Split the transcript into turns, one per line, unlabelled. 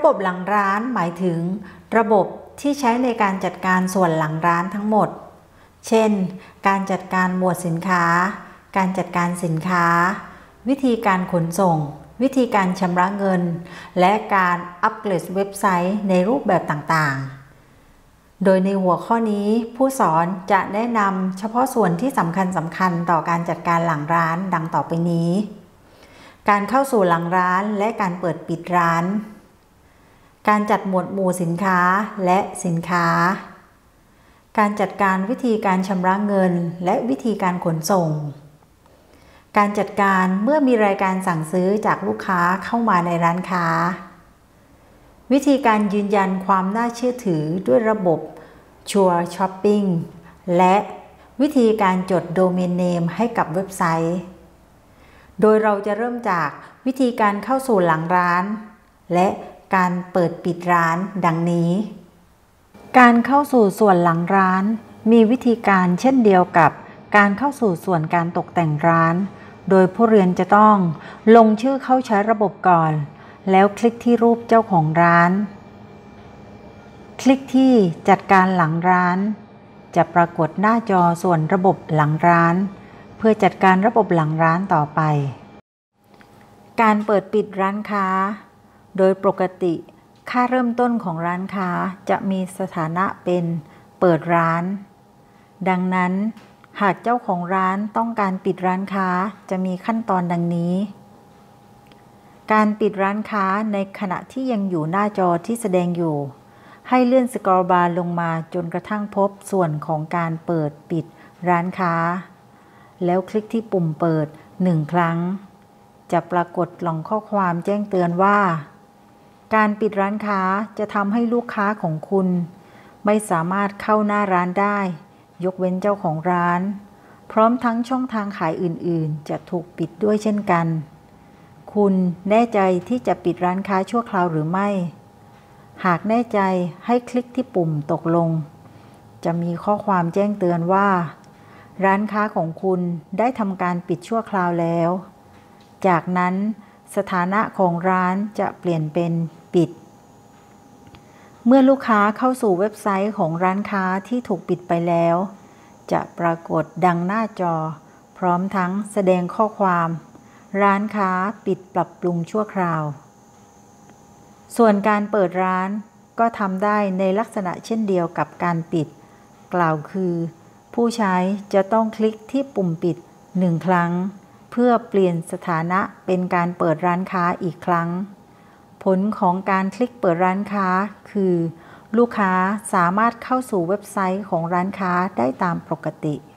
บบหลังร้านหมายถึงระบบที่ใช้ในการจัดการส่วนหลังร้านทั้งหมดเช่นการจัดการหมวดสินค้าการจัดการสินค้าวิธีการขนส่งวิธีการชำระเงินและการอัปเกรดเว็บไซต์ในรูปแบบต่างๆโดยในหัวข้อนี้ผู้สอนจะแนะนำเฉพาะส่วนที่สำคัญต่อการจัดการหลังร้านดังต่อไปนี้การเข้าสู่หลังร้านและการเปิดปิดร้านการจัดหมวดหมู่สินค้าและสินค้าการจัดการวิธีการชำระเงินและวิธีการขนส่งการจัดการเมื่อมีรายการสั่งซื้อจากลูกค้าเข้ามาในร้านค้าวิธีการยืนยันความน่าเชื่อถือด้วยระบบ Sure Shopping และวิธีการจดโดเมนเนมให้กับเว็บไซต์โดยเราจะเริ่มจากวิธีการเข้าสู่หลังร้านและการเปิดปิดร้านดังนี้การเข้าสู่ส่วนหลังร้านมีวิธีการเช่นเดียวกับการเข้าสู่ส่วนการตกแต่งร้านโดยผู้เรียนจะต้องลงชื่อเข้าใช้ระบบก่อนแล้วคลิกที่รูปเจ้าของร้านคลิกที่จัดการหลังร้านจะปรากฏหน้าจอส่วนระบบหลังร้านเพื่อจัดการระบบหลังร้านต่อไปการเปิดปิดร้านค้าโดยปกติค่าเริ่มต้นของร้านค้าจะมีสถานะเป็นเปิดร้านดังนั้นหากเจ้าของร้านต้องการปิดร้านค้าจะมีขั้นตอนดังนี้การปิดร้านค้าในขณะที่ยังอยู่หน้าจอที่แสดงอยู่ให้เลื่อนสครอลบาร์ลงมาจนกระทั่งพบส่วนของการเปิดปิดร้านค้าแล้วคลิกที่ปุ่มเปิด1 ครั้งจะปรากฏกล่องข้อความแจ้งเตือนว่าการปิดร้านค้าจะทำให้ลูกค้าของคุณไม่สามารถเข้าหน้าร้านได้ยกเว้นเจ้าของร้านพร้อมทั้งช่องทางขายอื่นๆจะถูกปิดด้วยเช่นกันคุณแน่ใจที่จะปิดร้านค้าชั่วคราวหรือไม่หากแน่ใจให้คลิกที่ปุ่มตกลงจะมีข้อความแจ้งเตือนว่าร้านค้าของคุณได้ทำการปิดชั่วคราวแล้วจากนั้นสถานะของร้านจะเปลี่ยนเป็นปิดเมื่อลูกค้าเข้าสู่เว็บไซต์ของร้านค้าที่ถูกปิดไปแล้วจะปรากฏดังหน้าจอพร้อมทั้งแสดงข้อความร้านค้าปิดปรับปรุงชั่วคราวส่วนการเปิดร้านก็ทำได้ในลักษณะเช่นเดียวกับการปิดกล่าวคือผู้ใช้จะต้องคลิกที่ปุ่มปิด1 ครั้งเพื่อเปลี่ยนสถานะเป็นการเปิดร้านค้าอีกครั้งผลของการคลิกเปิดร้านค้าคือลูกค้าสามารถเข้าสู่เว็บไซต์ของร้านค้าได้ตามปกติ